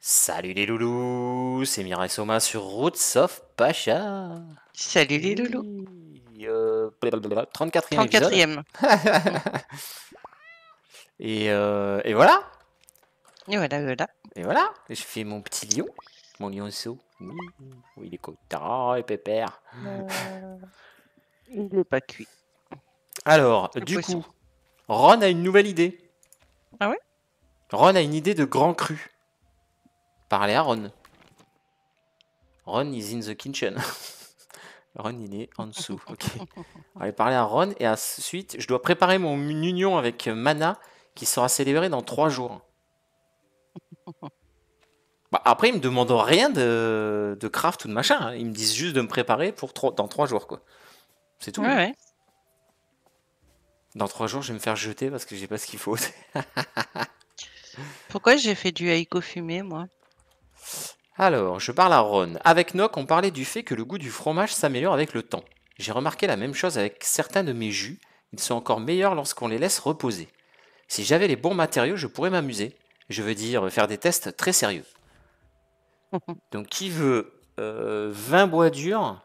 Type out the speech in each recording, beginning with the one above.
Salut les loulous, c'est Mireille Soma sur Roots of Pacha. Salut les loulous. Oui, 34e épisode. 34e. Et voilà. Et voilà, voilà. Et voilà. Je fais mon petit lion. Mon lionceau. Oui, oui, il est content et pépère. Il n'est pas cuit. Alors, Le du poisson. coup, Ron a une nouvelle idée. Ah ouais? Ron a une idée de grand cru. Parlez à Ron. Ron is in the kitchen. Ron, il est en dessous. Ok. On va parler à Ron et ensuite, je dois préparer mon union avec Mana qui sera célébré dans 3 jours. Bah, après, ils me demandent rien de craft ou de machin. Hein. Ils me disent juste de me préparer pour dans 3 jours, quoi. C'est tout. Ouais, Hein. ouais. Dans 3 jours, je vais me faire jeter parce que j'ai pas ce qu'il faut. Pourquoi j'ai fait du haïko fumé, moi? Alors, je parle à Ron. Avec Nock, on parlait du fait que le goût du fromage s'améliore avec le temps. J'ai remarqué la même chose avec certains de mes jus. Ils sont encore meilleurs lorsqu'on les laisse reposer. Si j'avais les bons matériaux, je pourrais m'amuser. Je veux dire, faire des tests très sérieux. Donc, qui veut 20 bois durs,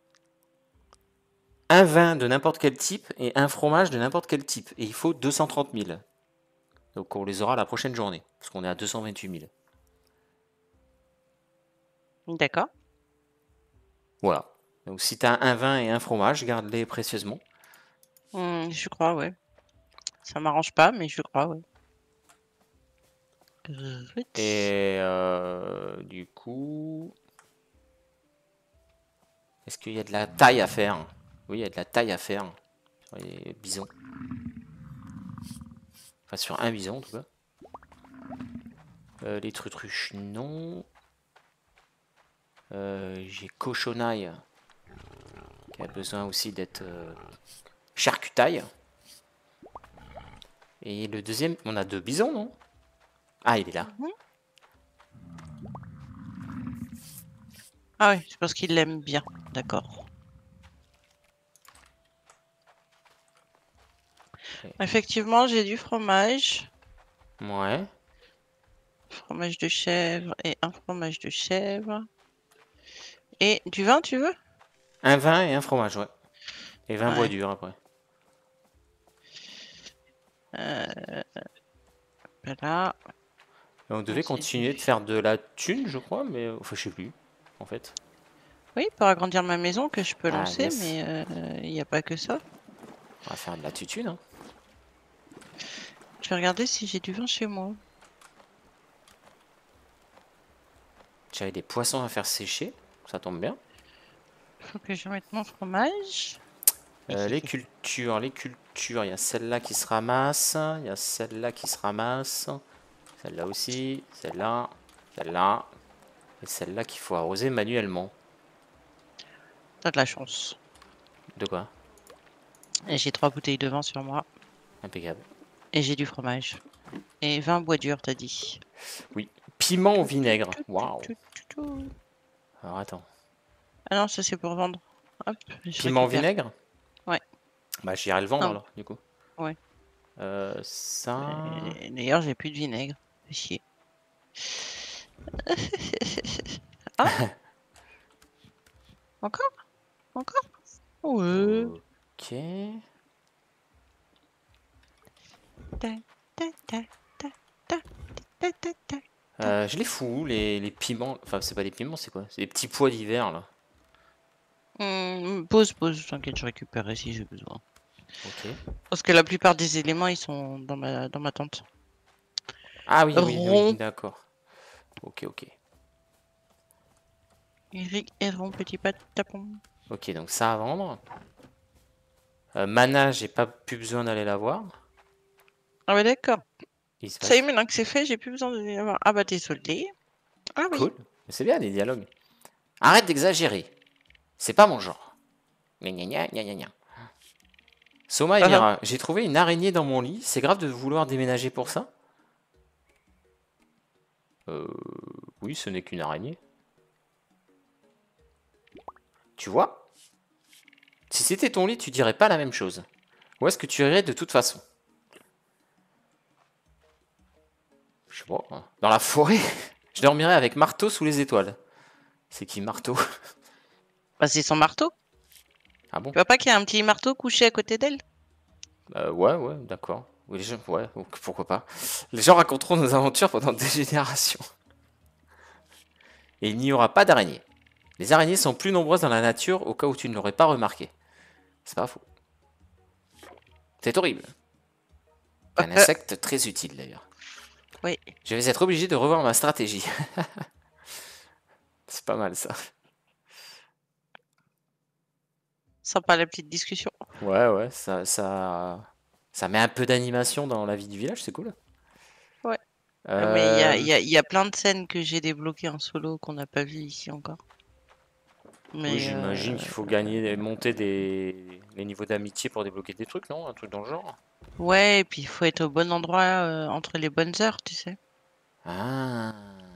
un vin de n'importe quel type et un fromage de n'importe quel type. Et il faut 230 000. Donc, on les aura la prochaine journée, parce qu'on est à 228 000. D'accord. Voilà. Donc, si tu as un vin et un fromage, garde-les précieusement. Je crois, ouais. Ça m'arrange pas, mais je crois, ouais. Et du coup... Est-ce qu'il y a de la taille à faire? Oui, il y a de la taille à faire sur les bisons. Enfin, sur un bison, en tout cas. Les trutruches, non. J'ai cochonaille qui a besoin aussi d'être charcutaille. Et le deuxième, on a 2 bisons, non? Ah, il est là. Ah oui, c'est parce qu'il l'aime bien. D'accord. Okay. Effectivement, j'ai du fromage. Ouais. Fromage de chèvre et un fromage de chèvre. Et du vin, tu veux? Un vin et un fromage, ouais. Et 20 bois Ouais. durs après. Voilà. Et on devait continuer de faire de la thune, je crois, mais enfin, je sais plus, en fait. Oui, pour agrandir ma maison que je peux Ah, lancer, yes. mais il n'y a pas que ça. On va faire de la tutune, hein. Je vais regarder si j'ai du vin chez moi. J'avais des poissons à faire sécher, ça tombe bien. Faut que je mette mon fromage. Les cultures, il y a celle-là qui se ramasse, il y a celle-là qui se ramasse, celle-là aussi, celle-là, celle-là, et celle-là qu'il faut arroser manuellement. T'as de la chance. De quoi? Et j'ai 3 bouteilles de vin sur moi. Impeccable. Et j'ai du fromage. Et 20 bois durs, t'as dit. Oui. Piment au vinaigre. Waouh. Alors attends. Ah non, ça c'est pour vendre. Hop, je Piment au récupère. vinaigre? Ouais. Bah j'irai le vendre Non. alors, du coup. Ouais. Ça... D'ailleurs, j'ai plus de vinaigre. Fais chier. Ah, encore? Encore? Ouais. Ok. Je les fous, les piments. Enfin, c'est pas des piments, c'est quoi? C'est des petits pois d'hiver, là. Pause, t'inquiète, je récupérerai si j'ai besoin. Ok. Parce que la plupart des éléments, ils sont dans ma tente. Ah oui, oui, oui, Rond. d'accord. Ok, ok. Eric et rond, petit patapon. Ok, donc ça à vendre. Mana, j'ai pas plus besoin d'aller la voir. Ah ouais, d'accord. Il se Ça y est, passe. maintenant que c'est fait, j'ai plus besoin de les avoir. Ah bah t'es soldé. Ah oui. Cool. C'est bien des dialogues. Arrête d'exagérer. C'est pas mon genre. Gna gna gna gna gna gna. Soma et Mira, j'ai trouvé une araignée dans mon lit. C'est grave de vouloir déménager pour ça? Oui, ce n'est qu'une araignée. Tu vois? Si c'était ton lit, tu dirais pas la même chose. Où est-ce que tu irais de toute façon? Je sais pas. Dans la forêt? Je dormirai avec marteau sous les étoiles. C'est qui marteau? Bah, c'est son marteau. Ah bon? Tu vois pas qu'il y a un petit marteau couché à côté d'elle? Ouais, ouais, d'accord. Oui, les gens, ouais, donc pourquoi pas. Les gens raconteront nos aventures pendant des générations. Et il n'y aura pas d'araignées. Les araignées sont plus nombreuses dans la nature au cas où tu ne l'aurais pas remarqué. C'est pas faux. C'est horrible. Un insecte très utile d'ailleurs. Oui. Je vais être obligé de revoir ma stratégie. C'est pas mal ça. Sympa la petite discussion. Ouais, ouais, ça met un peu d'animation dans la vie du village, c'est cool. Ouais. Mais Euh, il y a plein de scènes que j'ai débloquées en solo qu'on n'a pas vues ici encore. oui, Mais j'imagine qu'il faut gagner, monter les niveaux d'amitié pour débloquer des trucs, non? Un truc dans le genre. ouais, et puis il faut être au bon endroit entre les bonnes heures, tu sais. Ah.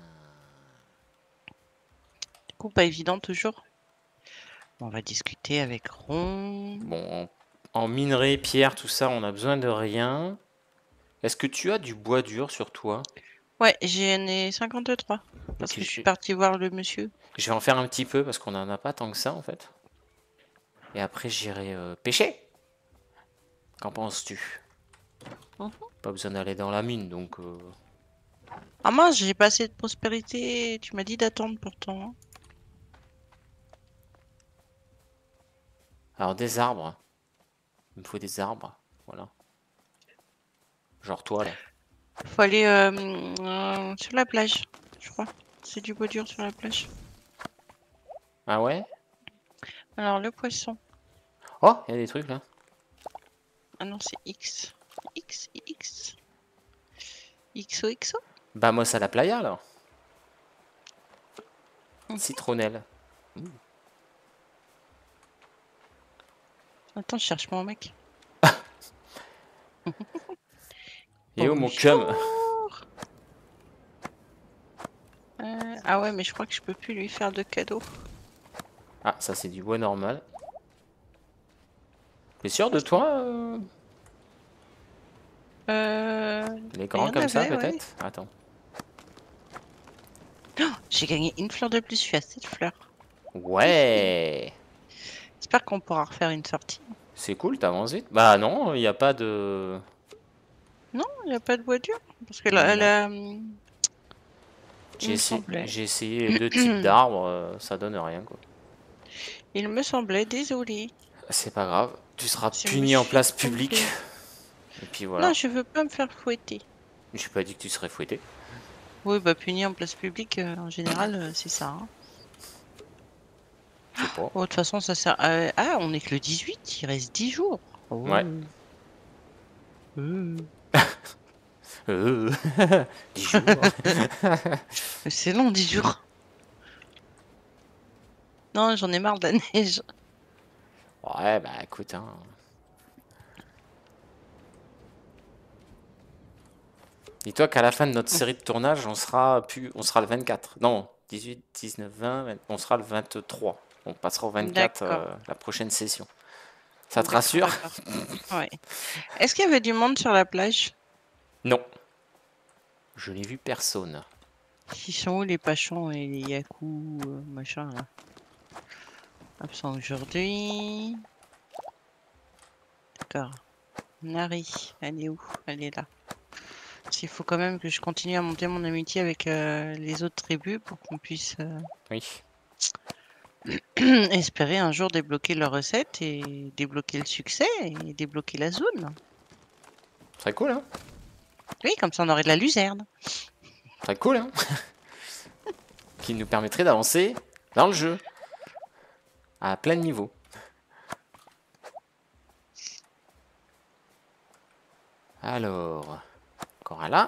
Du coup, pas évident toujours. On va discuter avec Ron. Bon, en minerai, pierre, tout ça, on a besoin de rien. Est-ce que tu as du bois dur sur toi? Ouais, j'en ai 53. Parce Ok, que je suis partie voir le monsieur. je vais en faire un petit peu parce qu'on en a pas tant que ça en fait. Et après, j'irai pêcher. Qu'en penses-tu? Mhm. Pas besoin d'aller dans la mine, donc... Ah mince, j'ai pas assez de prospérité. Tu m'as dit d'attendre pourtant. Alors, des arbres. Il me faut des arbres. Voilà. Genre toi, là. Faut aller sur la plage, je crois. C'est du beau dur sur la plage. Ah ouais? Alors, le poisson. Oh, il y a des trucs, là. Ah non, c'est X. X, X. XOXO. Vamos à la playa, alors. Mhm. Citronnelle. Attends, je cherche mon mec. Et où mon cum? Bonjour. Ah ouais, mais je crois que je peux plus lui faire de cadeaux. Ah, ça, c'est du bois normal. T'es sûr de toi? Il est Il y grand en comme ça, avait, ouais. peut-être? Attends. Oh, j'ai gagné une fleur de plus, je suis à 7 fleurs. Ouais! J'espère qu'on pourra refaire une sortie. C'est cool, t'avances vite. Bah non, il n'y a pas de... Non, il n'y a pas de bois dur. Parce que là, Non. il me semblait. J'ai essayé deux types d'arbres, ça donne rien, quoi. Il me semblait, désolé. C'est pas grave, tu seras Je me puni en suis place publique. trompée. Et puis Non, voilà. je veux pas me faire fouetter. J'ai pas dit que tu serais fouetté. Oui, bah puni en place publique, en général, c'est ça. Hein. Je sais pas. Oh, de toute façon, ça sert. Ah, on est que le 18, il reste 10 jours. Ouais. Oh. Euh. Euh... 10 jours. C'est long, 10 jours. Non, j'en ai marre de la neige. Ouais, bah écoute, hein. Dis-toi qu'à la fin de notre série de tournage, on sera le 24. Non, 18, 19, 20, on sera le 23. On passera au 24 D'accord. la prochaine session. Ça te D'accord, rassure? d'accord. Ouais. Est-ce qu'il y avait du monde sur la plage? Non. Je n'ai vu personne. Ils sont où les Pachons et les Yaku, machin là? Absent aujourd'hui. D'accord. Nari, elle est où? Elle est là. Il faut quand même que je continue à monter mon amitié avec les autres tribus pour qu'on puisse Oui. espérer un jour débloquer leur recette et débloquer le succès et débloquer la zone. Très cool, hein? Oui, comme ça on aurait de la luzerne. Très cool, hein? Qui nous permettrait d'avancer dans le jeu. À plein niveau. Alors, Coralla.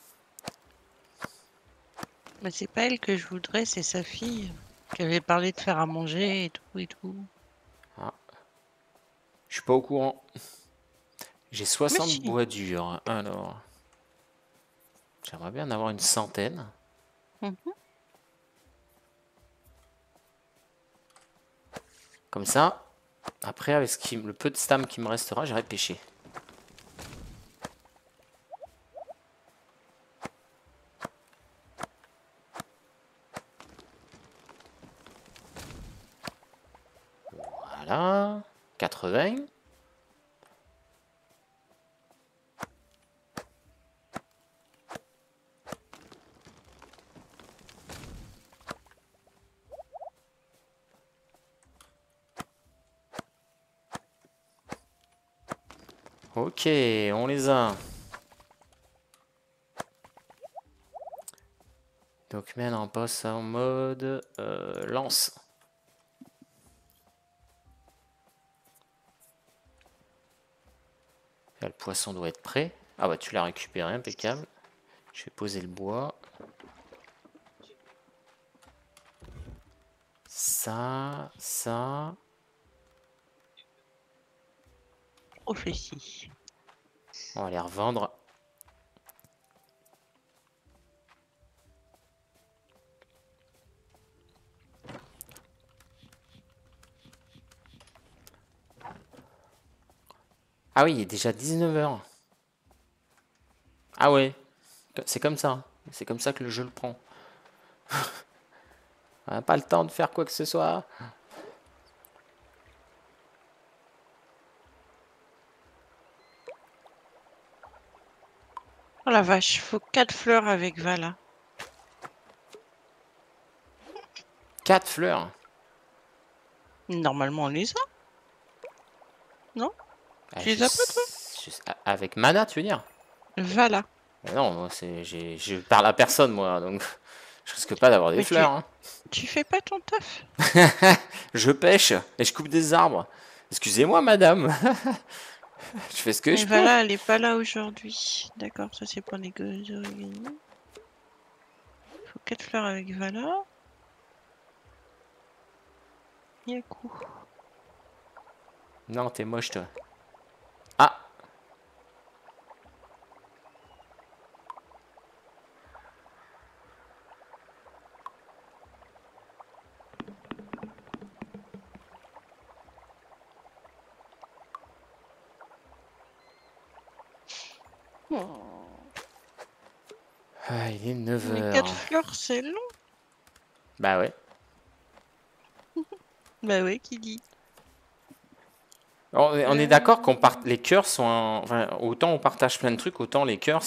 Mais c'est pas elle que je voudrais, c'est sa fille qui avait parlé de faire à manger et tout et tout. Ah, je suis pas au courant. J'ai Mais 60 si. bois durs. Alors, j'aimerais bien en avoir une centaine. Mhm. Comme ça, après, avec le peu de stam qui me restera, j'irai pêcher. Voilà. 80. Ok, on les a. Donc maintenant on passe en mode lance. Là, le poisson doit être prêt. Ah bah tu l'as récupéré, impeccable. Je vais poser le bois. Ça. Prophétie. On va les revendre. Ah oui, il est déjà 19h. Ah ouais, c'est comme ça. C'est comme ça que le jeu le prend. On n'a pas le temps de faire quoi que ce soit. Oh la vache, faut 4 fleurs avec Vala. 4 fleurs. Normalement, on les a. Non? Ah, Tu les as pas, toi? avec mana, tu veux dire? Vala. Non, moi, je parle à personne, moi, donc je risque pas d'avoir des Mais fleurs. Hein. tu fais pas ton taf? Je pêche et je coupe des arbres. Excusez-moi, madame. Je fais ce que Mais je peux. Vala, elle est pas là aujourd'hui. D'accord, ça c'est pour les origami. Faut 4 fleurs avec Vala. Yaku. Non, t'es moche, toi. Ah, ah, il est Mais 9h. 4 fleurs, c'est long. Bah ouais. Bah ouais, qui dit? On est d'accord qu'on part... les cœurs sont... Enfin, autant on partage plein de trucs, autant les cœurs,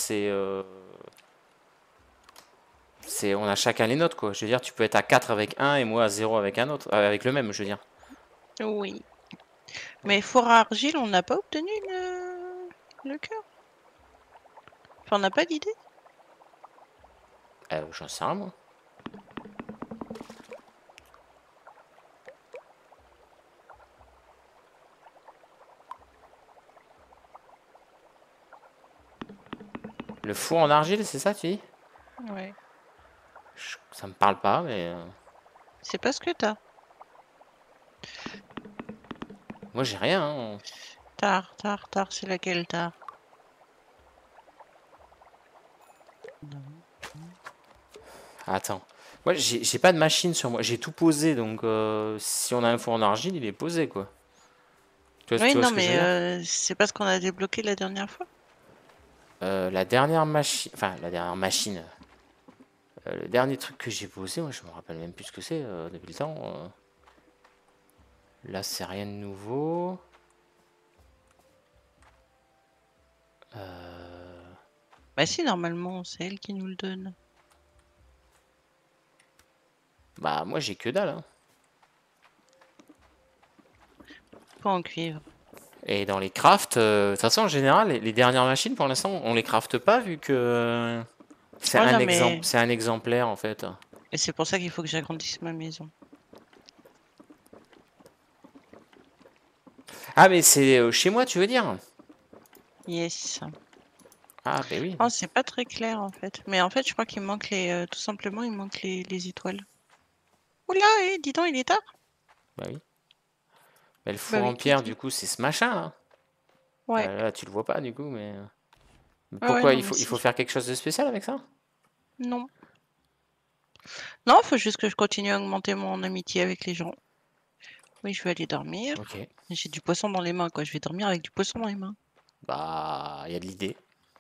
on a chacun les nôtres, quoi. Je veux dire, tu peux être à 4 avec un et moi à 0 avec un autre. Avec le même, je veux dire. Oui. Mais Fort Argile, on n'a pas obtenu le cœur. Enfin, on n'a pas d'idée. J'en sais rien, moi. Le four en argile, c'est ça, tu dis? Ouais. Ça me parle pas, mais... C'est pas ce que t'as. moi, j'ai rien, hein. Tard, c'est laquelle tard? Attends. Moi, j'ai pas de machine sur moi. J'ai tout posé, donc si on a un four en argile, il est posé, quoi. Tu Oui, vois non, ce que je veux dire? mais c'est pas ce qu'on a débloqué la dernière fois. La dernière machine... Enfin, la dernière machine... le dernier truc que j'ai posé, moi, je me rappelle même plus ce que c'est depuis le temps. Là, c'est rien de nouveau. Bah si, normalement, c'est elle qui nous le donne. Bah, moi, j'ai que dalle, hein. Pas en cuivre. Et dans les crafts, de toute façon, en général, les dernières machines, pour l'instant, on les crafte pas vu que c'est Ouais, un non, exemple, mais c'est un exemplaire en fait. et c'est pour ça qu'il faut que j'agrandisse ma maison. Ah, mais c'est chez moi, tu veux dire? Yes. Ah, ben oui. Oh, c'est pas très clair en fait. Mais en fait, je crois qu'il manque tout simplement, il manque les étoiles. Oula, dis donc, il est tard. Bah oui. Mais le Bah four oui, en qui pierre, dit. du coup, c'est ce machin là. Ouais. Là, tu le vois pas, du coup, mais. Ouais, Pourquoi non, mais il faut si. faire quelque chose de spécial avec ça? Non. Non, faut juste que je continue à augmenter mon amitié avec les gens. Oui, je vais aller dormir. Ok. J'ai du poisson dans les mains, quoi. Je vais dormir avec du poisson dans les mains. Bah, il y a de l'idée.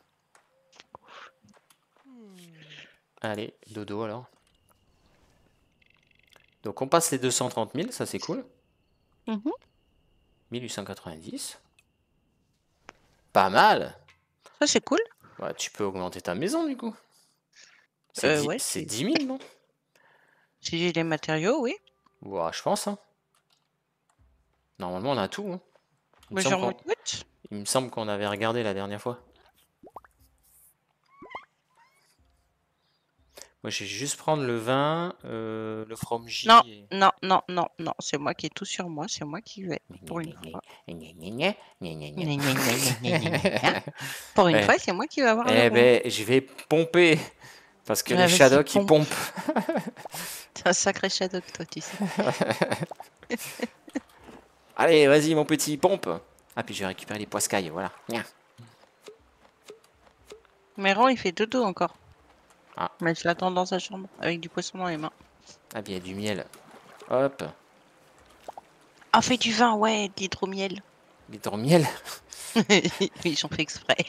Allez, dodo alors. Donc, on passe les 230 000, ça c'est cool. Mhm. 1890. Pas mal. Ça, c'est cool. Bah, tu peux augmenter ta maison du coup. C'est Ouais, c'est 10 000, non? si j'ai les matériaux, oui. Ouah, je pense, hein. Normalement, on a tout, hein. Moi, j'en monte vite. Il me semble qu'on avait regardé la dernière fois. Moi, je vais juste prendre le vin, le From J. Non, non, non, non, non. C'est moi qui ai tout sur moi. C'est moi qui vais. Pour une fois. Pour une Eh. fois, c'est moi qui vais avoir le Eh rond. ben, je vais pomper. Parce que les Vas-y, Shadocks, ils pompe. pompent. T'es un sacré Shadok, toi, tu sais. Allez, vas-y, mon petit, pompe. Ah, puis je vais récupérer les poiscailles, voilà. Nya. Mais Ron, il fait dodo encore. Ah. Mais je l'attends dans sa chambre, avec du poisson dans les mains. Ah, puis il y a du miel. Hop. Ah, fais du vin, ouais, d'hydromiel. L'hydromiel. Oui, j'en fais exprès.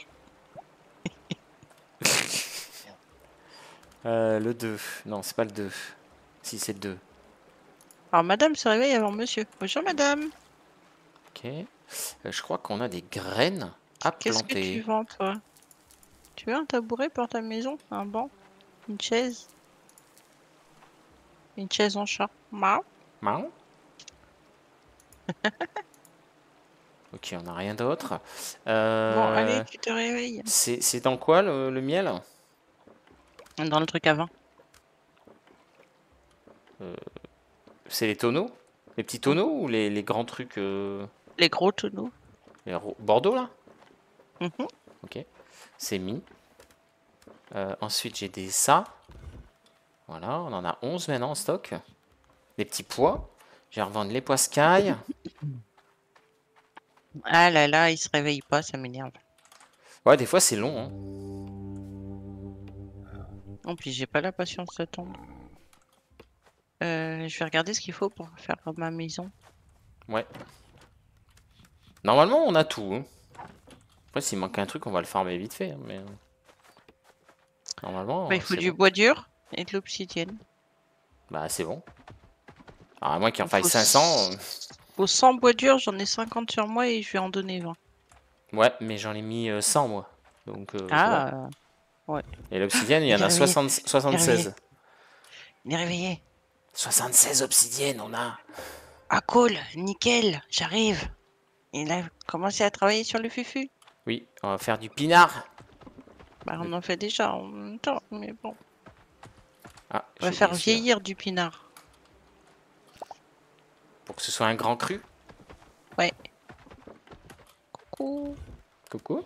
Le 2. Non, c'est pas le 2. Si, c'est le 2. Alors, madame se réveille avant monsieur. Bonjour, madame. Ok. Je crois qu'on a des graines à Qu'est-ce que tu planter. vends, toi? Tu veux un tabouret pour ta maison? Un banc? Une chaise? Une chaise en chat? Mao? Mao. Ok, on n'a rien d'autre. Bon, allez, tu te réveilles. C'est dans quoi le miel? Dans le truc à vin. C'est les tonneaux? Les petits tonneaux ou les grands trucs Les gros tonneaux. Bordeaux là? Mhm. Ok, c'est mis. Ensuite, j'ai des ça. Voilà, on en a 11 maintenant en stock. Des petits pois. Je vais revendre les poiscailles. Ah là là, il se réveille pas, ça m'énerve. Ouais, des fois c'est long, hein. En plus, j'ai pas la patience d'attendre. Je vais regarder ce qu'il faut pour faire ma maison. Ouais. Normalement, on a tout, hein. Après, s'il manque un truc, on va le farmer vite fait, hein, mais... Normalement, Bah, il faut c'est du bon. bois dur et de l'obsidienne. Bah, c'est bon. Alors, à moins qu'il en Il faille faut 500. Faut 100 bois durs, j'en ai 50 sur moi et je vais en donner 20. Ouais, mais j'en ai mis 100, moi. Donc, tu vois. Ah, ouais. Et l'obsidienne, il y en Il est a réveillé. 76. Il est réveillé. 76 obsidiennes, on a. Ah, cool, nickel, j'arrive. Il a commencé à travailler sur le fufu. Oui, on va faire du pinard. Bah, on en fait déjà en même temps, mais bon. Ah, On va j'ai faire oublié celui-là. vieillir du pinard. Pour que ce soit un grand cru. Ouais. Coucou. Coucou.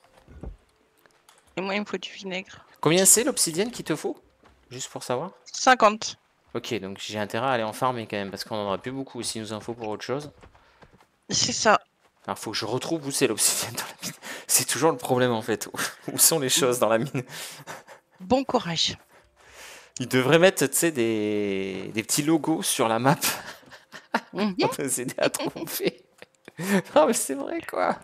Et moi, il me faut du vinaigre. Combien c'est l'obsidienne qu'il te faut? Juste pour savoir. 50. Ok, donc j'ai intérêt à aller en farmer quand même, parce qu'on en aura plus beaucoup s'il nous en faut pour autre chose. C'est ça. Alors faut que je retrouve où c'est l'obsidienne dans la mine. C'est toujours le problème en fait. Où sont les choses dans la mine? Bon courage. Ils devraient mettre, tu sais, des petits logos sur la map Mhm. pour nous aider à trouver. Non mais c'est vrai quoi.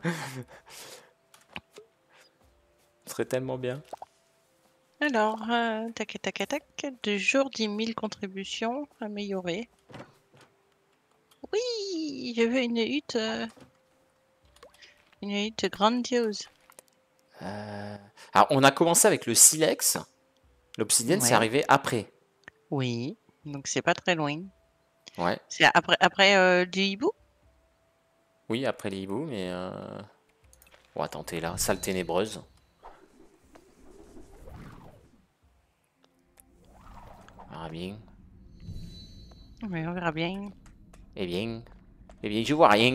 Ce serait tellement bien. Alors, tac, tac, tac. 2 jours, 10 000 contributions améliorées. Oui, je veux une hutte. Une hutte grandiose. Alors on a commencé avec le silex. L'obsidienne c'est Ouais. arrivé après. Oui, donc c'est pas très loin. Ouais. C'est après du hibou? Oui, après les hiboux, mais... On va tenter là, salle ténébreuse. On verra bien. Oui, on verra bien. Eh bien... Eh bien, je vois rien.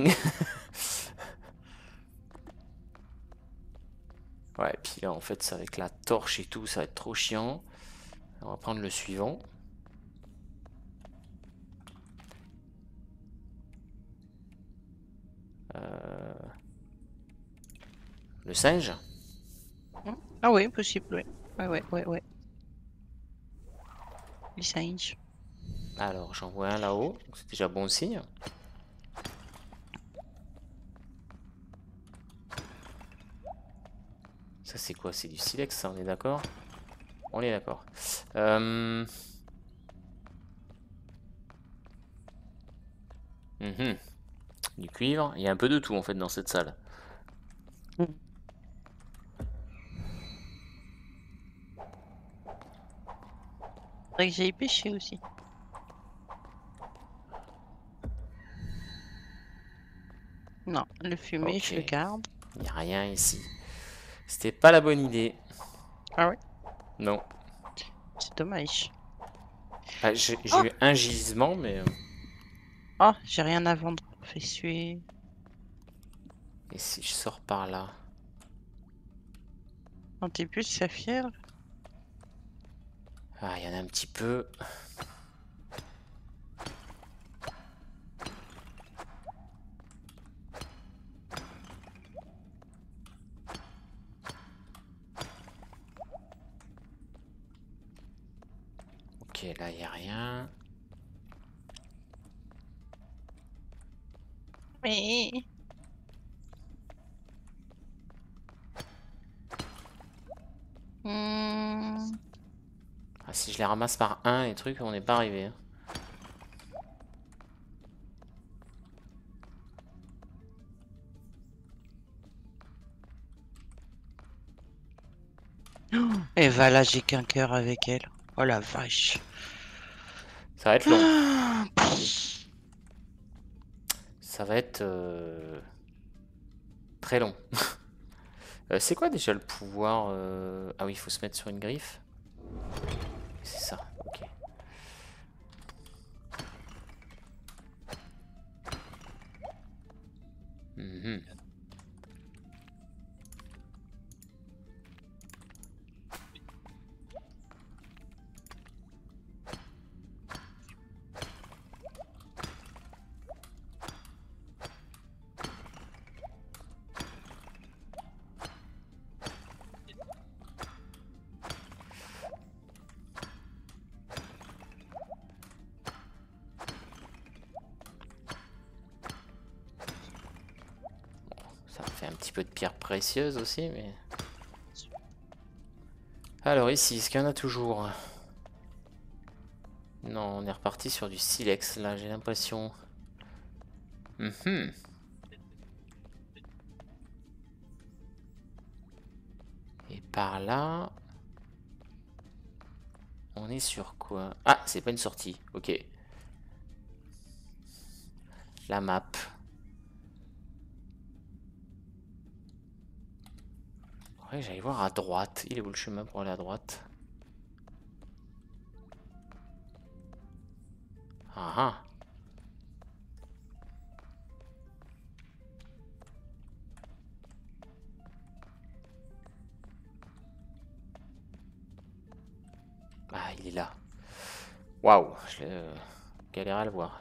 Ouais, et puis là, en fait, c'est avec la torche et tout, ça va être trop chiant. On va prendre le suivant. Le singe. Ah oui, possible, ouais. Ouais. Les singes. Alors, j'en vois un là-haut, donc c'est déjà bon signe. Ça, c'est quoi? C'est du silex, ça, on est d'accord? On est d'accord. Mhm. du cuivre. Il y a un peu de tout en fait dans cette salle. Faudrait que j'aille pêcher aussi. Non, le fumier, je le Ok, garde. il n'y a rien ici. C'était pas la bonne idée. Ah ouais, Non. c'est dommage. Ah, j'ai Oh, eu un gisement, mais... oh, j'ai rien à vendre. Fais suer. Et si je sors par là? Antibus, saphir. Ah, il y en a un petit peu. Ok, là, il n'y a rien. Mais... Hmm. Ah, si je les ramasse par un, les trucs, on n'est pas arrivé. Hein. Et voilà, j'ai qu'un cœur avec elle. Oh la vache. Ça va être long. Ah, pff. Ça va être très long. C'est quoi déjà le pouvoir Ah oui, il faut se mettre sur une griffe. C'est ça, ok. Mhm. Ça me fait un petit peu de pierre précieuse aussi, mais... Alors ici, est-ce qu'il y en a toujours? Non, on est reparti sur du silex, là, j'ai l'impression. Mhm. Et par là... On est sur quoi? Ah, c'est pas une sortie, ok. La map. Ouais, j'allais voir à droite. Il est où le chemin pour aller à droite? Ah ah. Ah, il est là. Waouh, je galère à le voir.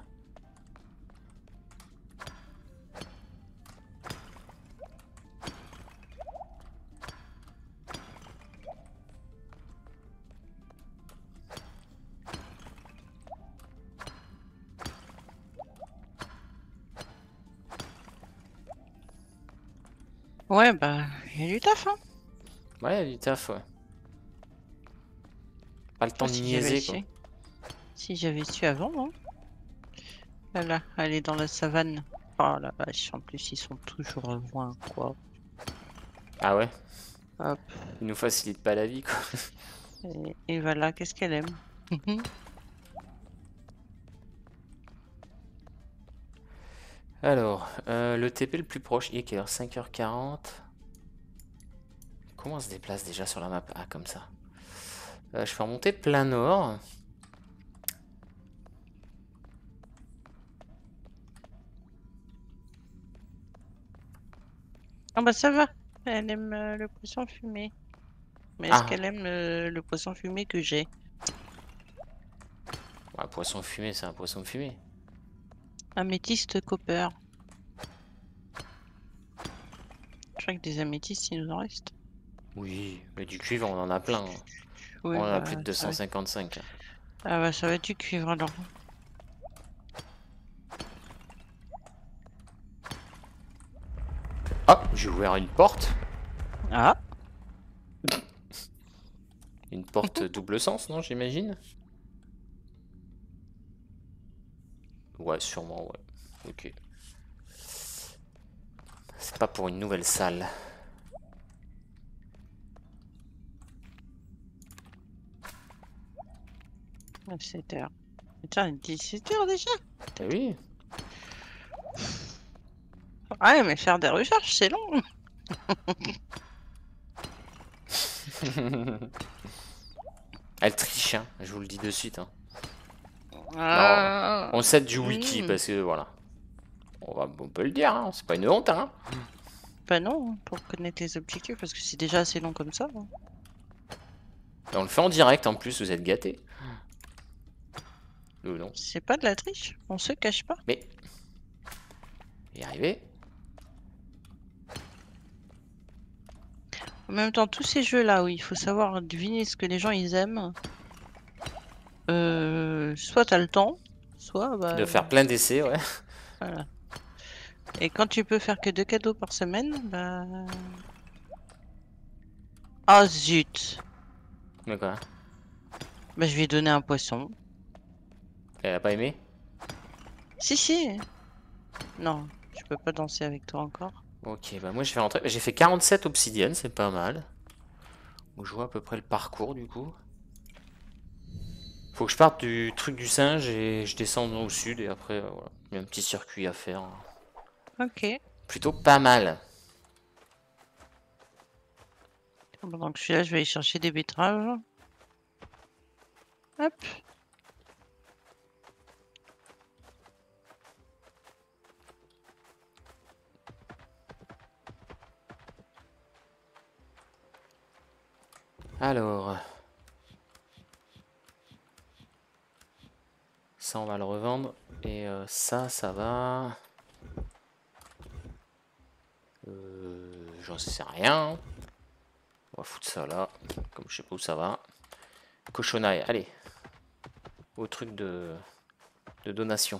Ouais, bah, il y a du taf, hein. Ouais, il y a du taf, ouais. Pas le temps Ah, de si j'avais niaiser, quoi. su. Si j'avais su avant, hein. Voilà, elle est dans la savane. Oh la vache, en plus, ils sont toujours loin, quoi. Ah ouais, Hop. il nous facilite pas la vie, quoi. Et voilà, qu'est-ce qu'elle aime. Alors, le TP le plus proche, il est quelle heure? 5h40. Comment on se déplace déjà sur la map? Ah, comme ça. Je fais remonter plein nord. Ah bah ça va, elle aime le poisson fumé. Mais est-ce Ah, qu'elle aime le poisson fumé que j'ai? ouais, poisson fumé, c'est un poisson fumé. Améthyste copper. Je crois que des améthystes, il nous en reste. Oui, mais du cuivre, on en a plein. On Oui, en a plus bah de 255. ah bah ça va être du cuivre alors. Ah, j'ai ouvert une porte. Ah, Une porte double sens, non, j'imagine? Ouais, sûrement, ouais. Ok. C'est pas pour une nouvelle salle. À 7h. Putain, 17h déjà. Eh oui. Ouais, mais faire des recherches, c'est long. Elle triche, hein, je vous le dis de suite. Hein. Non, Ah, on s'aide du wiki parce que voilà. On peut le dire, hein, c'est pas une honte. Hein. Bah non, pour connaître les objectifs, parce que c'est déjà assez long comme ça. Hein. Et on le fait en direct en plus, vous êtes gâtés. Nous non. C'est pas de la triche, on se cache pas. Mais. Y arriver. En même temps, tous ces jeux-là où il faut savoir deviner ce que les gens ils aiment, soit t'as le temps, soit bah. De faire plein d'essais, ouais. Voilà. Et quand tu peux faire que 2 cadeaux par semaine, bah. Ah zut! Mais quoi? Bah je lui ai donné un poisson. Elle a pas aimé? Si, si! Non, je peux pas danser avec toi encore. Ok, bah moi je vais rentrer. J'ai fait 47 obsidiennes, c'est pas mal. Donc je vois à peu près le parcours du coup. Faut que je parte du truc du singe et je descends au sud et après voilà. Il y a un petit circuit à faire. Ok. Plutôt pas mal. Pendant que je suis là, je vais aller chercher des betteraves. Hop. Alors. Ça on va le revendre. Et ça, ça va. J'en sais rien. On va foutre ça là. Comme je sais pas où ça va. Cochonaille, allez. Au truc de donation.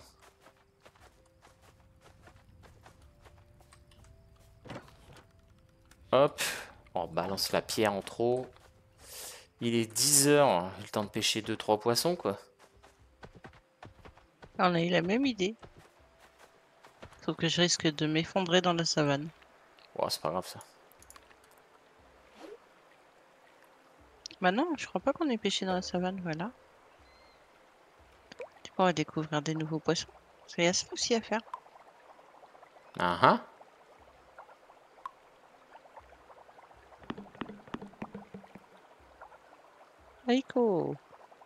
Hop. On balance la pierre en trop. Il est 10 heures. J'ai le temps de pêcher 2-3 poissons quoi. On a eu la même idée. Sauf que je risque de m'effondrer dans la savane. Oh, c'est pas grave ça. Bah non, je crois pas qu'on ait pêché dans la savane, voilà. Du coup, on va découvrir des nouveaux poissons. Parce qu'il y a ça aussi à faire. Ah ah. Aïko!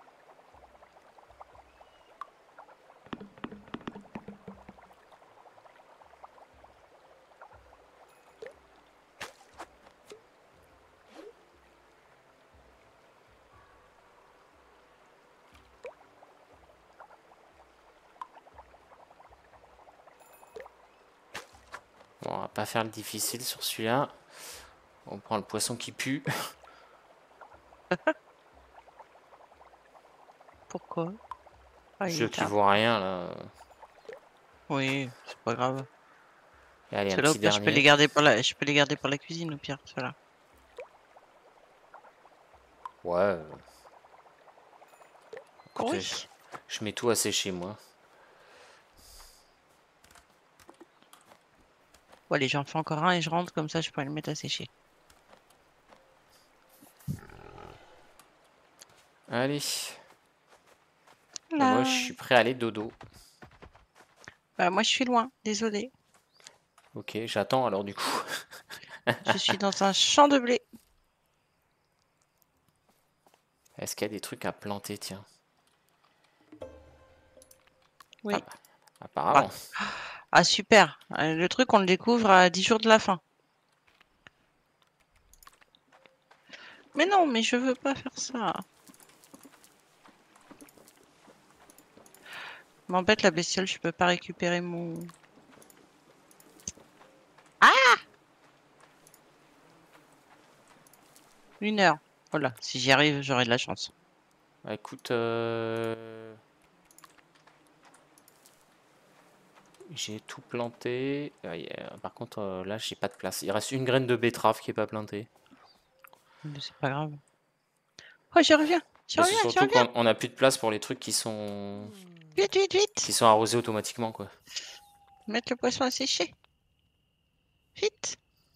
Bon, on va pas faire le difficile sur celui-là. On prend le poisson qui pue. Pourquoi? Ah, il Ceux est qui tard. voient rien là. Oui, c'est pas grave. Et allez, un Ceux-là, au petit pire, je peux les dernier. garder pour la, je peux les garder pour la cuisine, au pire, ceux-là. Ouais. Écoute, Oui. je mets tout à sécher moi. Bon, allez, j'en fais encore un et je rentre, comme ça, je pourrais le mettre à sécher. Allez. Et moi, je Là. suis prêt à aller dodo. Bah, moi, je suis loin, désolé. Ok, j'attends alors du coup. Je suis dans un champ de blé. Est-ce qu'il y a des trucs à planter, tiens? Oui. Ah bah, Ah, apparemment. ah, super. Le truc, on le découvre à 10 jours de la fin. Mais non, mais je veux pas faire ça. M'embête la bestiole, je peux pas récupérer mon... Ah! 1 heure. Voilà, si j'y arrive, j'aurai de la chance. Bah, écoute, j'ai tout planté. Par contre, là, j'ai pas de place. Il reste une graine de betterave qui est pas plantée. Mais c'est pas grave. Oh, je reviens, je Et c'est reviens, je surtout reviens. qu'on a plus de place pour les trucs qui sont Vite, vite, vite. arrosés automatiquement, quoi. Mettre le poisson à sécher. Vite.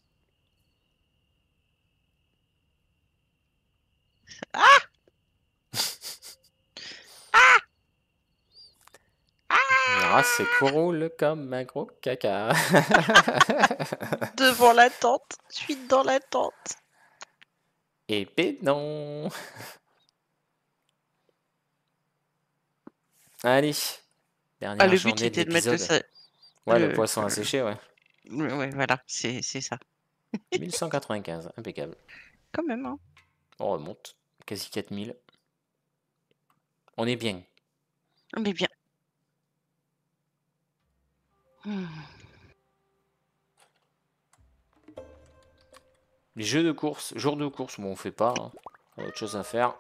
La race roule comme un gros caca. Devant la tente. Je suis dans la tente. Et non. Allez, Ah, dernière le but journée de c'était de mettre l'épisode. Ouais, le le, poisson à sécher, ouais. ouais, voilà, c'est ça. 1195, impeccable. Quand même, hein. On remonte, quasi 4000. On est bien. On est bien. Les jeux de course, jours de course, bon, on fait pas. Hein. On a autre chose à faire.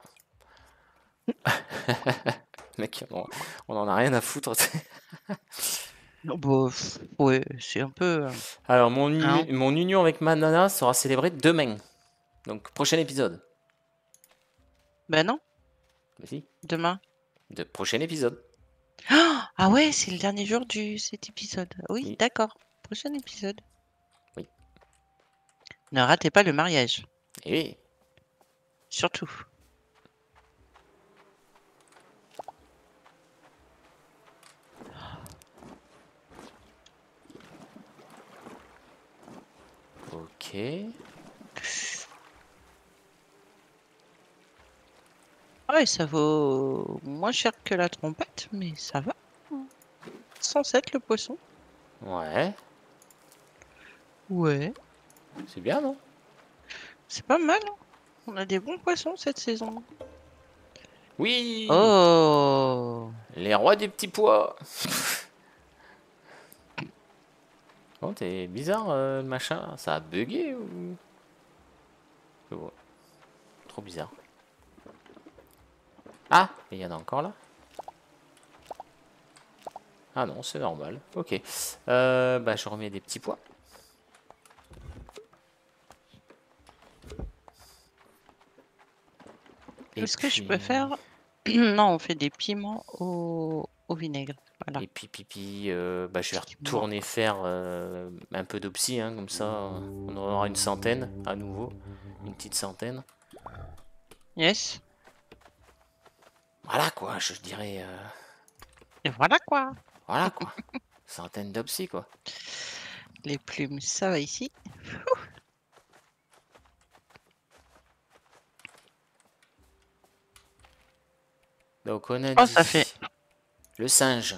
Mec, on en a rien à foutre. Oh, bah, ouais, c'est un peu. Alors, Hein. mon union avec ma nana sera célébrée demain. Donc, prochain épisode. Bah non, Mais si, demain. prochain épisode. Ah ouais, c'est le dernier jour de cet épisode. Oui, Oui. d'accord. Prochain épisode. Oui. Ne ratez pas le mariage. Et oui. Surtout. Ok. Ouais, ça vaut moins cher que la trompette, mais ça va. 107 le poisson. Ouais. Ouais. C'est bien, non? C'est pas mal, hein. On a des bons poissons cette saison. Oui. Oh. Les rois du petit pois. Oh, t'es bizarre, le machin. Ça a bugué ou... Je vois. Trop bizarre. Ah, il y en a encore là. Ah non, c'est normal. Ok. Bah, je remets des petits pois. Et Est-ce que je puis... peux faire... Non, on fait des piments au vinaigre. Voilà. Et puis, bah, je vais Piment. retourner faire un peu d'opsie, hein, comme ça, on aura une centaine à nouveau, une petite centaine. Yes. Voilà quoi, je dirais, Et voilà quoi. voilà quoi, centaine d'opsie quoi. Les plumes, ça va ici. Donc on a Oh, dit ça fait le singe.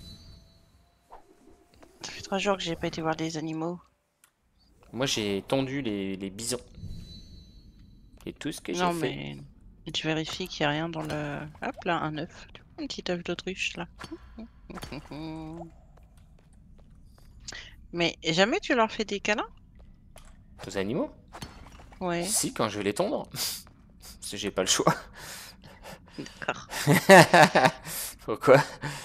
3 jours que j'ai pas été voir les animaux. Moi j'ai tondu les bisons. Et tout ce que j'ai Non, fait. mais tu vérifies qu'il n'y a rien dans le... Hop là, un œuf. Un petit œuf d'autruche là. Mais jamais tu leur fais des câlins? Aux animaux? Ouais, Si, quand je vais les tondre. Parce que j'ai pas le choix. d'accord. Pourquoi?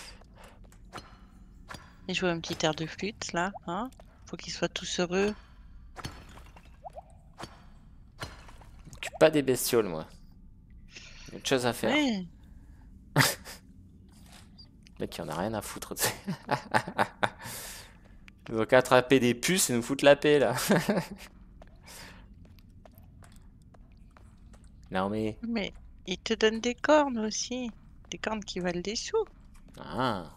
Et jouer un petit air de flûte là, hein? Faut qu'ils soient tous heureux. Pas des bestioles moi. Il y a autre chose à faire. Ouais. Le mec, il en a rien à foutre. Tu sais. Ils ont qu'à attraper des puces et nous foutre la paix là. Non mais. Mais ils te donnent des cornes aussi. Des cornes qui valent des sous. Ah.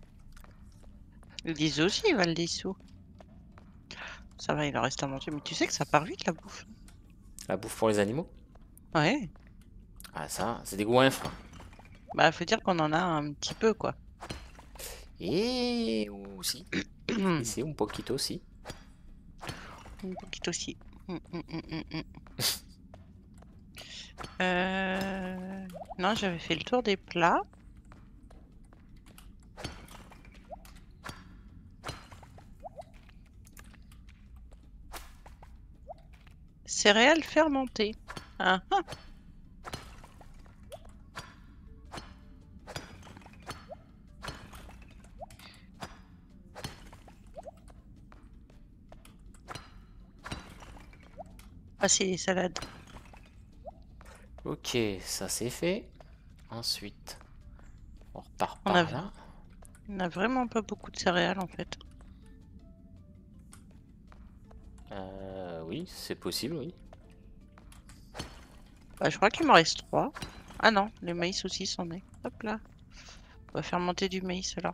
Les aussi ils valent des sous. Ça va, il en reste à manger. Mais tu sais que ça part vite la bouffe. La bouffe pour les animaux? Ouais. Ah ça, c'est des goinfres. Bah faut dire qu'on en a un petit peu quoi. Et aussi. Et c'est un poquito aussi. Un petit aussi. Non, j'avais fait le tour des plats. Céréales fermentées. Ah, ah. Ah, c'est les salades. Ok, ça c'est fait. Ensuite, on repart On par là. n'a vraiment pas beaucoup de céréales en fait. Oui, c'est possible, oui. Bah, je crois qu'il m'en reste 3. Ah non, le maïs aussi c'en est. Hop là. On va faire monter du maïs alors.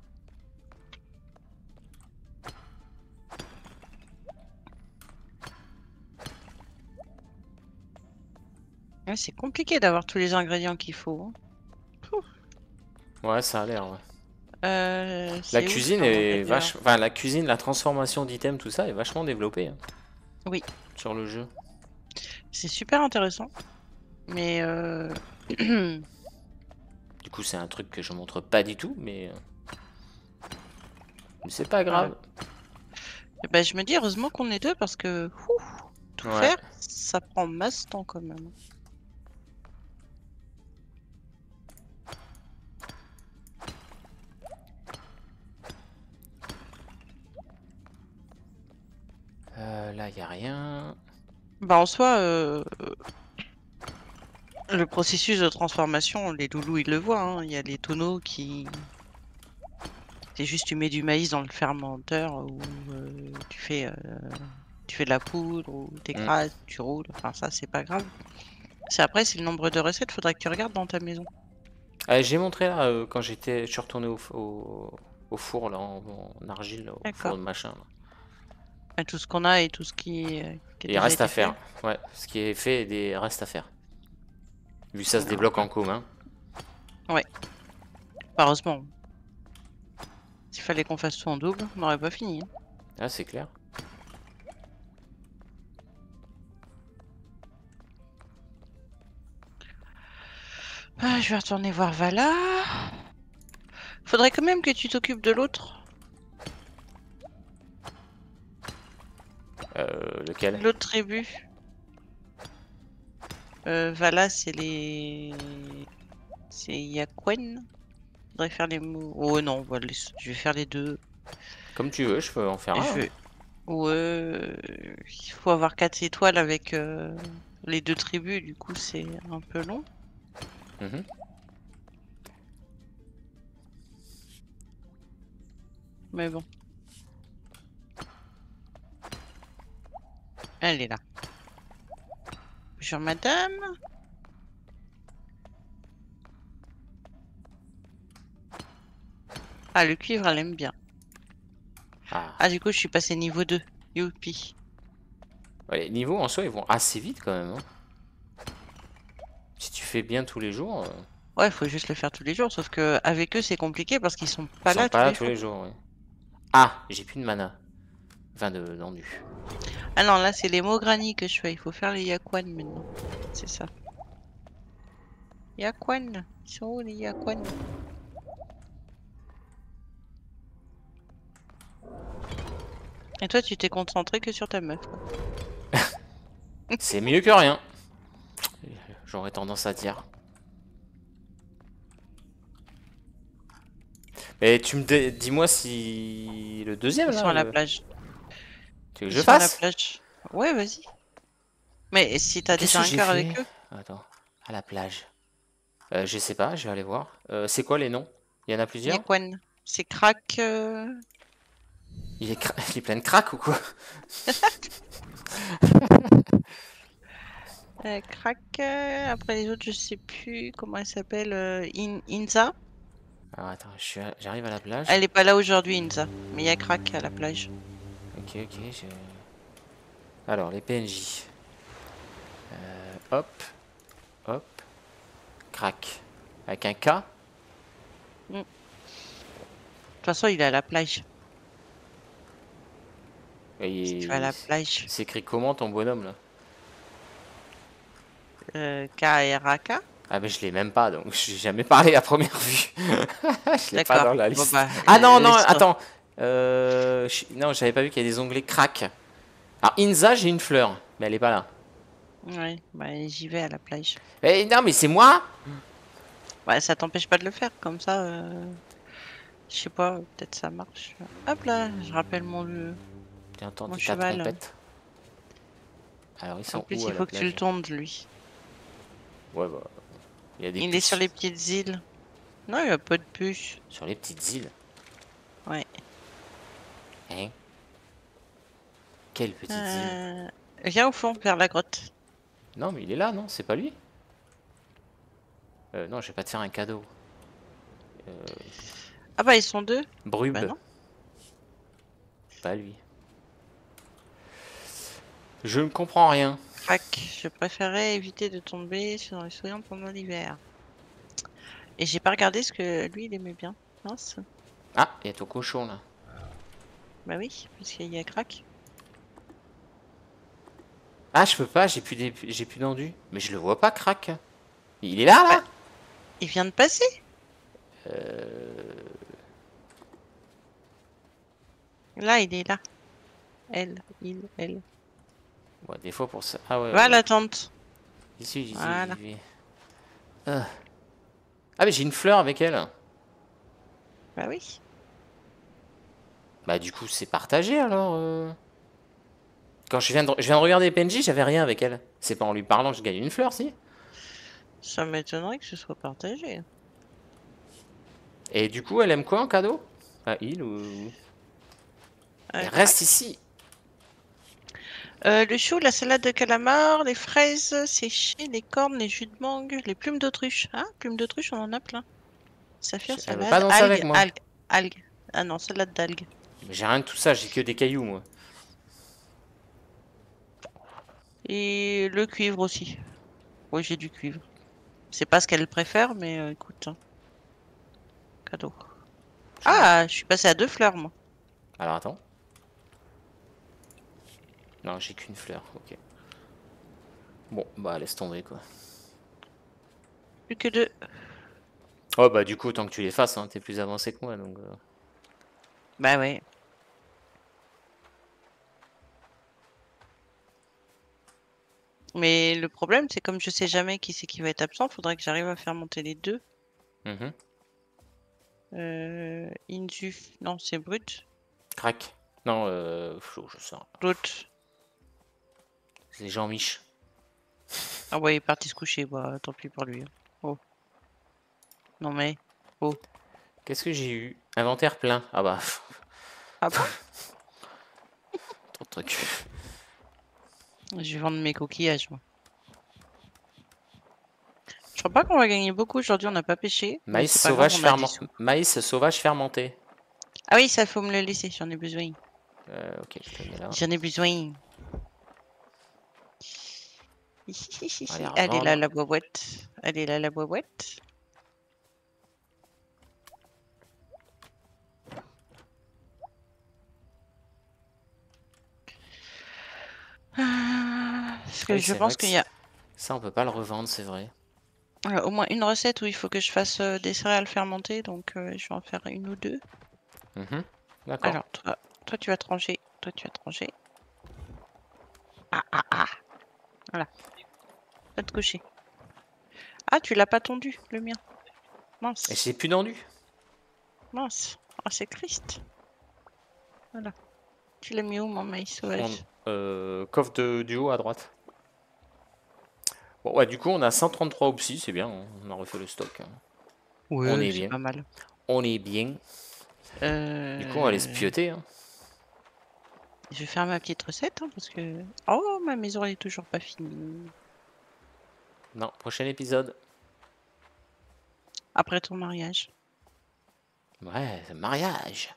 Ouais, c'est compliqué d'avoir tous les ingrédients qu'il faut. Hein. Ouais, ça a l'air, ouais. La C'est où le cuisine est fermentaire? vache... Enfin, la cuisine, la transformation d'items, tout ça est vachement développée hein, Oui, sur le jeu. c'est super intéressant. Mais Du coup, c'est un truc que je montre pas du tout, mais c'est pas ouais. grave. Bah, je me dis heureusement qu'on est deux parce que tout Ouais. faire, ça prend masse temps quand même. Là, y a rien. Bah en soi, le processus de transformation, les loulous ils le voient. Hein. Il y a les tonneaux qui, c'est juste tu mets du maïs dans le fermenteur ou tu fais de la poudre ou Mm. t'écrases, tu roules. Enfin ça c'est pas grave. C'est après c'est le nombre de recettes. Faudrait que tu regardes dans ta maison. J'ai montré là quand je suis retourné au four là, en argile, là, au four D'accord. de machin. Là. À tout ce qu'on a et tout ce qui a Et il déjà reste à été fait. faire. Ouais, ce qui est fait, des restes à faire. Vu que ça se Alors, débloque en commun. ouais. Heureusement. S'il fallait qu'on fasse tout en double, on n'aurait pas fini. Hein. Ah, c'est clair. Ah, je vais retourner voir Vala. Faudrait quand même que tu t'occupes de l'autre. Lequel? L'autre tribu. Vala, c'est Yakwen. Faudrait faire les mots. Oh non, je vais faire les deux. Comme tu veux, je peux en faire Et un. je Hein. vais. Ouais, il faut avoir 4 étoiles avec les deux tribus, du coup c'est un peu long. Mhm. Mais bon. Elle est là. Bonjour madame. Ah, le cuivre, elle aime bien. Ah. Ah, du coup, je suis passé niveau 2. Youpi. Ouais, les niveaux en soi, ils vont assez vite quand même. Hein. Si tu fais bien tous les jours, Ouais, faut juste le faire tous les jours. Sauf que avec eux, c'est compliqué parce qu'ils sont ils pas sont là pas tous là les tous jours. les jours. Ouais. Ah, j'ai plus de mana. Enfin, d'endu. Ah non, là, c'est les mots granny que je fais. Il faut faire les Yakwan maintenant. C'est ça. Yakwan. Ils sont où les Yakwan? Et toi, tu t'es concentré que sur ta meuf, quoi. C'est mieux que rien. J'aurais tendance à dire. Mais dis-moi si le deuxième Ils sont là, à la plage. tu veux que Ils je sont à la fasse? plage. Ouais, vas-y. Mais si t'as Qu'est-ce déjà que un j'ai cœur fait? avec eux, Attends, à la plage. Je sais pas, je vais aller voir. C'est quoi les noms? Il y en a plusieurs? Yakwan. C'est crack. Il est plein de crack ou quoi? Crack. Après les autres, je sais plus comment elle s'appelle. Inza. Alors attends, j'arrive à la plage. Elle est pas là aujourd'hui, Inza. Mais il y a crack à la plage. Ok, ok, alors les PNJ. Hop, hop, crack. Avec un K? Mm. De toute façon, il est à la plage. Et Si tu vas à la plage. il s'écrit comment ton bonhomme là? K-R-A-K. Ah mais je l'ai même pas, donc j'ai jamais parlé à première vue. Je l'ai pas D'accord. dans la Bon liste. bah, Ah non, non, laisse-toi. attends. Non, j'avais pas vu qu'il y a des onglets crack. Alors Inza, j'ai une fleur, mais elle est pas là. Ouais, bah j'y vais à la plage. Eh non, mais c'est moi? Bah ça t'empêche pas de le faire, comme ça, je sais pas, peut-être ça marche. Hop là, je rappelle J'ai mon entendu ta cheval. trompette. Alors ils En sont plus, où il à la faut que tu le plage? tondes, lui. Ouais, bah, il y a des Il est sur puces. les petites îles. Non, il y a pas de puce. Sur les petites îles. Ouais. Hein? Quelle petite zine. Viens au fond, vers la grotte. Non, mais il est là, non? C'est pas lui? Non, je vais pas te faire un cadeau. Ah bah ils sont deux. Bah Brub. non. Pas lui. Je ne comprends rien. Crac. Je préférais éviter de tomber sur les souriants pendant l'hiver. Et j'ai pas regardé ce que lui il aimait bien. Mince. Ah, il y a ton cochon là. Bah oui, parce qu'il y a crack. Ah, je peux pas, j'ai plus d'enduit. Mais je le vois pas, crack. Il est là, Bah, là? il vient de passer. Là, il est là. Elle, il, elle. Ouais, des fois pour ça. Ah ouais, Va à ouais. la tente. J'y suis, j'y suis, Voilà. j'y vais. Ah, Ah, mais j'ai une fleur avec elle. Bah oui. Bah, du coup, c'est partagé alors. Quand je viens de regarder PNJ, j'avais rien avec elle. C'est pas en lui parlant que je gagne une fleur, si? Ça m'étonnerait que ce soit partagé. Et du coup, elle aime quoi en cadeau? Ah, il ou. Elle Crac. reste ici. Le chou, la salade de calamar, les fraises séchées, les cornes, les jus de mangue, les plumes d'autruche. Ah, plumes d'autruche, on en a plein. Saphir, Elle veut pas salade, danser avec algues, moi. algues, algues. Ah non, salade d'algues. Mais j'ai rien de tout ça, j'ai que des cailloux, moi. Et le cuivre aussi. Oui, j'ai du cuivre. C'est pas ce qu'elle préfère, mais écoute, hein, cadeau. Ah, je suis passée à 2 fleurs, moi. Alors attends. Non, j'ai qu'une fleur, ok. Bon, bah laisse tomber quoi. Plus que 2. Oh bah du coup, autant que tu les fasses, hein, t'es plus avancé que moi, donc... Bah ouais. Mais le problème, c'est comme je sais jamais qui c'est qui va être absent, faudrait que j'arrive à faire monter les deux. Mhm. Insu. Non, c'est brut. Crac. Non, Flo, je sais. L'autre. C'est Jean-Mich. Ah ouais, il est parti se coucher. Bah, tant pis pour lui. Oh. Non mais. Oh. Qu'est-ce que j'ai eu? Inventaire plein. Ah bah, Ah bon? trop de trucs. Je vais vendre mes coquillages, moi. Je crois pas qu'on va gagner beaucoup aujourd'hui, on n'a pas pêché. Mais Maïs c'est pas grave, sauvage on a des ferment... sous. Maïs sauvage fermenté. Ah oui, ça faut me le laisser, j'en ai besoin. Ok, je te mets là. J'en ai besoin. Allez, Elle est là, revendre. la boîte. Elle est là, la boîte. Parce Ah que oui, je c'est vrai pense que qu'il y a ça, on peut pas le revendre, c'est vrai. au moins une recette où il faut que je fasse des céréales fermentées, donc je vais en faire une ou deux. Mhm. D'accord. Alors, toi, tu vas trancher. Toi, tu vas trancher. Ah, ah, ah. Voilà. Va te coucher. Ah, tu l'as pas tondu, le mien. Et Mince. j'ai plus d'enduit. Mince. Ah, c'est triste. Voilà. Tu l'as mis où, mon maïs sauvage? Coffre du haut à droite. Bon, ouais, du coup, on a 133 opsis, c'est bien, hein, on a refait le stock. Hein. On Ouais, est c'est bien. pas mal. On est bien. Du coup, on va aller se pioter. Hein. Je vais faire ma petite recette, hein, parce que... Oh, ma maison, elle est toujours pas finie. Non, prochain épisode. Après ton mariage. Ouais, mariage.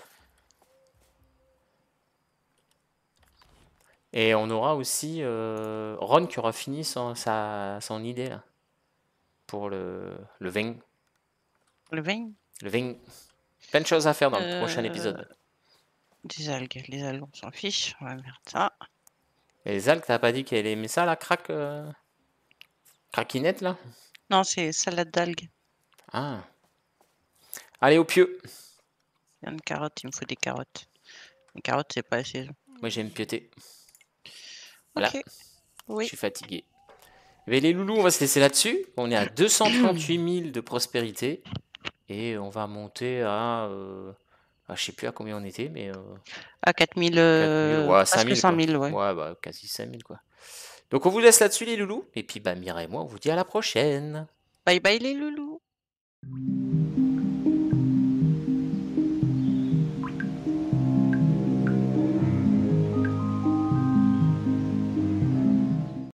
Et on aura aussi Ron qui aura fini son idée là. Pour le vin. Le vin? Le vin. Plein de choses à faire dans le prochain épisode. Des algues. Les algues, on s'en fiche. On va mettre ça. Et les algues, t'as pas dit qu'elle aimait ça, la craquinette là? Non, c'est salade d'algues. Ah. Allez au pieu. Il y a une carotte, il me faut des carottes. Les carottes, c'est pas assez. Moi j'aime pioter. Voilà, Ok, je oui. suis fatigué. Mais les loulous, on va se laisser là-dessus. On est à 238 000 de prospérité. Et on va monter je sais plus à combien on était, mais À 4000, 4000, ouais, presque 5000 quoi. 5000, ouais. Ouais, bah quasi 5000 quoi. Donc on vous laisse là-dessus les loulous. Et puis bah Mira et moi, on vous dit à la prochaine. Bye bye les loulous.